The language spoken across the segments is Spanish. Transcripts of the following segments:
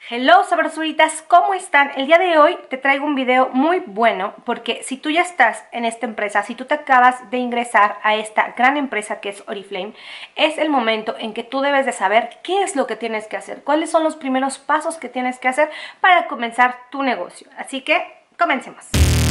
Hello sabrosuritas, ¿cómo están? El día de hoy te traigo un video muy bueno porque si tú ya estás en esta empresa, si tú te acabas de ingresar a esta gran empresa que es Oriflame, es el momento en que tú debes de saber qué es lo que tienes que hacer, cuáles son los primeros pasos que tienes que hacer para comenzar tu negocio. Así que comencemos.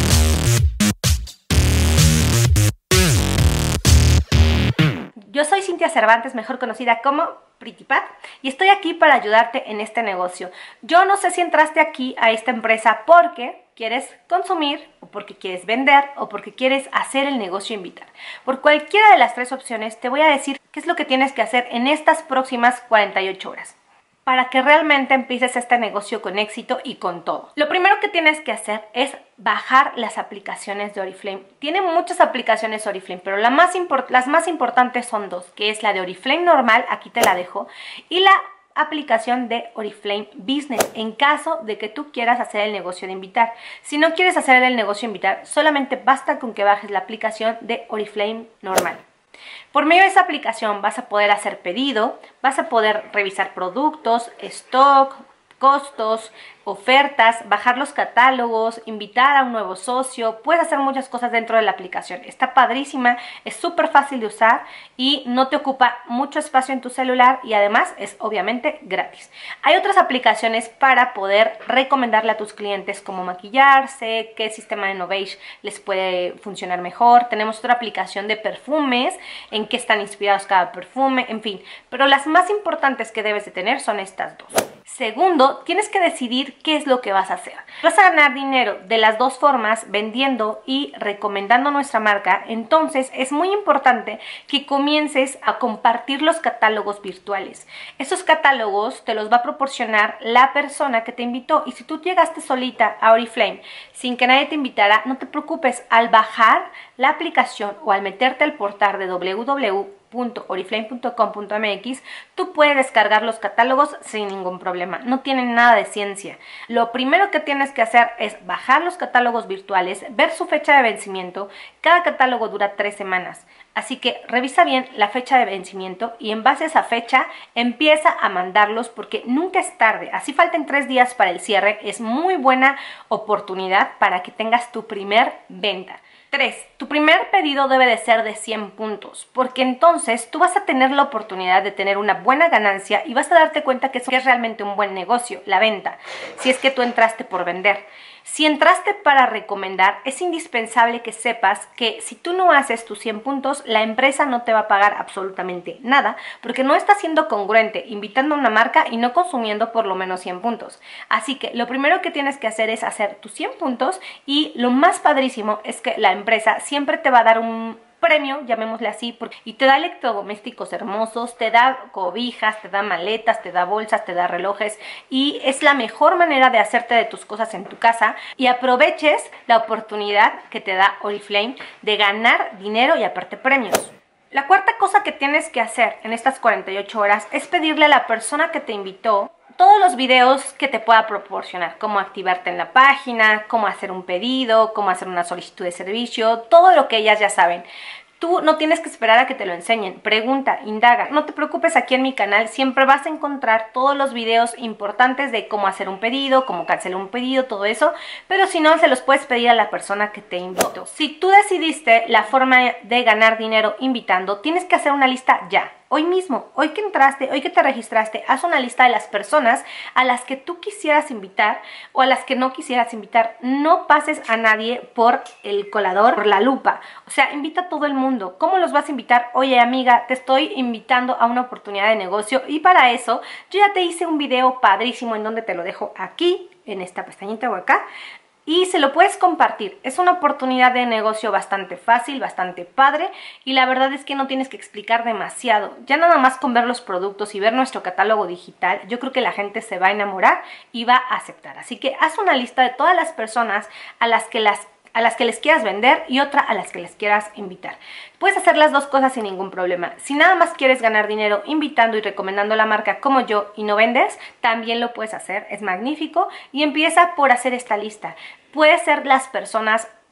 Yo soy Cintia Cervantes, mejor conocida como Pretty Pat, y estoy aquí para ayudarte en este negocio. Yo no sé si entraste aquí a esta empresa porque quieres consumir, o porque quieres vender, o porque quieres hacer el negocio e invitar. Por cualquiera de las tres opciones te voy a decir qué es lo que tienes que hacer en estas próximas 48 horas. Para que realmente empieces este negocio con éxito y con todo. Lo primero que tienes que hacer es bajar las aplicaciones de Oriflame. Tiene muchas aplicaciones Oriflame, pero las más importantes son dos, que es la de Oriflame normal, aquí te la dejo, y la aplicación de Oriflame Business, en caso de que tú quieras hacer el negocio de invitar. Si no quieres hacer el negocio de invitar, solamente basta con que bajes la aplicación de Oriflame normal. Por medio de esa aplicación vas a poder hacer pedido, vas a poder revisar productos, stock, costos, ofertas, bajar los catálogos, invitar a un nuevo socio, puedes hacer muchas cosas dentro de la aplicación. Está padrísima, es súper fácil de usar y no te ocupa mucho espacio en tu celular y además es obviamente gratis. Hay otras aplicaciones para poder recomendarle a tus clientes cómo maquillarse, qué sistema de Novage les puede funcionar mejor. Tenemos otra aplicación de perfumes, en qué están inspirados cada perfume, en fin. Pero las más importantes que debes de tener son estas dos. Segundo, tienes que decidir qué es lo que vas a hacer. Vas a ganar dinero de las dos formas, vendiendo y recomendando nuestra marca. Entonces es muy importante que comiences a compartir los catálogos virtuales. Esos catálogos te los va a proporcionar la persona que te invitó. Y si tú llegaste solita a Oriflame sin que nadie te invitara, no te preocupes. Al bajar la aplicación o al meterte al portal de www.oriflame.com.mx, tú puedes descargar los catálogos sin ningún problema, no tienen nada de ciencia. Lo primero que tienes que hacer es bajar los catálogos virtuales, ver su fecha de vencimiento. Cada catálogo dura 3 semanas, así que revisa bien la fecha de vencimiento y en base a esa fecha empieza a mandarlos porque nunca es tarde. Así falten 3 días para el cierre, es muy buena oportunidad para que tengas tu primer venta. 3. Tu primer pedido debe de ser de 100 puntos, porque entonces tú vas a tener la oportunidad de tener una buena ganancia y vas a darte cuenta que es realmente un buen negocio, la venta, si es que tú entraste por vender. Si entraste para recomendar, es indispensable que sepas que si tú no haces tus 100 puntos, la empresa no te va a pagar absolutamente nada, porque no estás siendo congruente, invitando a una marca y no consumiendo por lo menos 100 puntos. Así que lo primero que tienes que hacer es hacer tus 100 puntos y lo más padrísimo es que la empresa siempre te va a dar un premio, llamémosle así, y te da electrodomésticos hermosos, te da cobijas, te da maletas, te da bolsas, te da relojes y es la mejor manera de hacerte de tus cosas en tu casa y aproveches la oportunidad que te da Oriflame de ganar dinero y aparte premios. La cuarta cosa que tienes que hacer en estas 48 horas es pedirle a la persona que te invitó todos los videos que te pueda proporcionar, cómo activarte en la página, cómo hacer un pedido, cómo hacer una solicitud de servicio, todo lo que ellas ya saben. Tú no tienes que esperar a que te lo enseñen, pregunta, indaga. No te preocupes, aquí en mi canal siempre vas a encontrar todos los videos importantes de cómo hacer un pedido, cómo cancelar un pedido, todo eso. Pero si no, se los puedes pedir a la persona que te invitó. Si tú decidiste la forma de ganar dinero invitando, tienes que hacer una lista ya. Hoy mismo, hoy que entraste, hoy que te registraste, haz una lista de las personas a las que tú quisieras invitar o a las que no quisieras invitar. No pases a nadie por el colador, por la lupa. O sea, invita a todo el mundo. ¿Cómo los vas a invitar? Oye, amiga, te estoy invitando a una oportunidad de negocio y para eso yo ya te hice un video padrísimo en donde te lo dejo aquí, en esta pestañita o acá. Y se lo puedes compartir. Es una oportunidad de negocio bastante fácil, bastante padre y la verdad es que no tienes que explicar demasiado. Ya nada más con ver los productos y ver nuestro catálogo digital, yo creo que la gente se va a enamorar y va a aceptar. Así que haz una lista de todas las personas a las que les quieras vender y otra a las que les quieras invitar. Puedes hacer las dos cosas sin ningún problema. Si nada más quieres ganar dinero invitando y recomendando la marca como yo y no vendes, también lo puedes hacer, es magnífico y empieza por hacer esta lista. Puede ser las personas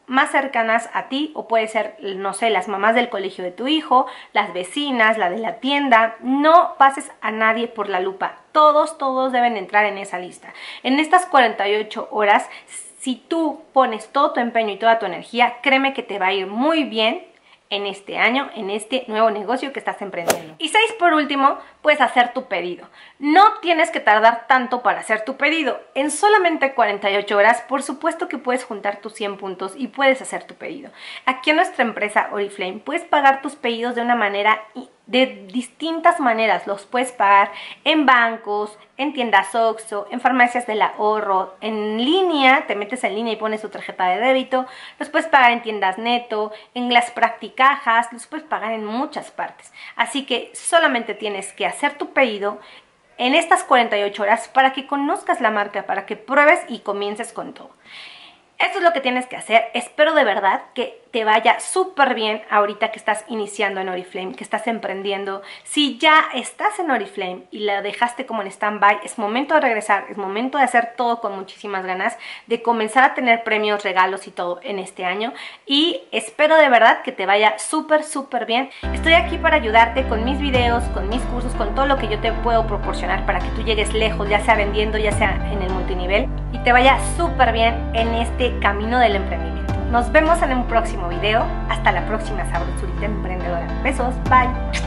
más cercanas a ti, o puede ser, no sé, las mamás del colegio de tu hijo, las vecinas, la de la tienda. No pases a nadie por la lupa. Todos deben entrar en esa lista. En estas 48 horas, si tú pones todo tu empeño y toda tu energía, créeme que te va a ir muy bien en este año, en este nuevo negocio que estás emprendiendo. Y 6, por último, puedes hacer tu pedido. No tienes que tardar tanto para hacer tu pedido. En solamente 48 horas, por supuesto que puedes juntar tus 100 puntos y puedes hacer tu pedido. Aquí en nuestra empresa Oriflame puedes pagar tus pedidos de una manera, de distintas maneras. Los puedes pagar en bancos, en tiendas Oxxo, en farmacias del ahorro, en línea, te metes en línea y pones tu tarjeta de débito. Los puedes pagar en tiendas Neto, en las Practicajas, los puedes pagar en muchas partes. Así que solamente tienes que hacer tu pedido en estas 48 horas para que conozcas la marca, para que pruebes y comiences con todo. Esto es lo que tienes que hacer. Espero de verdad que te vaya súper bien ahorita que estás iniciando en Oriflame, que estás emprendiendo. Si ya estás en Oriflame y la dejaste como en stand-by, es momento de regresar, es momento de hacer todo con muchísimas ganas, de comenzar a tener premios, regalos y todo en este año. Y espero de verdad que te vaya súper bien. Estoy aquí para ayudarte con mis videos, con mis cursos, con todo lo que yo te puedo proporcionar para que tú llegues lejos, ya sea vendiendo, ya sea en el multinivel, y te vaya súper bien en este camino del emprendimiento. Nos vemos en un próximo video. Hasta la próxima, sabrosura emprendedora. Besos, bye.